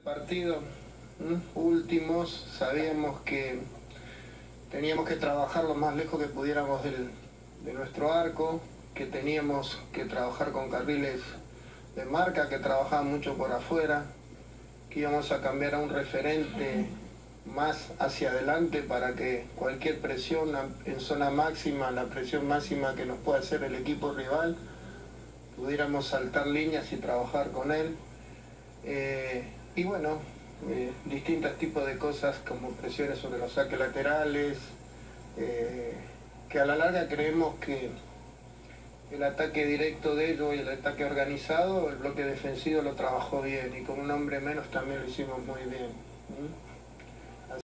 Partido últimos sabíamos que teníamos que trabajar lo más lejos que pudiéramos de nuestro arco, que teníamos que trabajar con carriles de marca que trabajaban mucho por afuera, que íbamos a cambiar a un referente más hacia adelante para que cualquier presión en zona máxima, la presión máxima que nos pueda hacer el equipo rival, pudiéramos saltar líneas y trabajar con él. Y bueno, distintos tipos de cosas como presiones sobre los saques laterales, que a la larga creemos que el ataque directo de ellos y el ataque organizado, el bloque defensivo lo trabajó bien, y con un hombre menos también lo hicimos muy bien.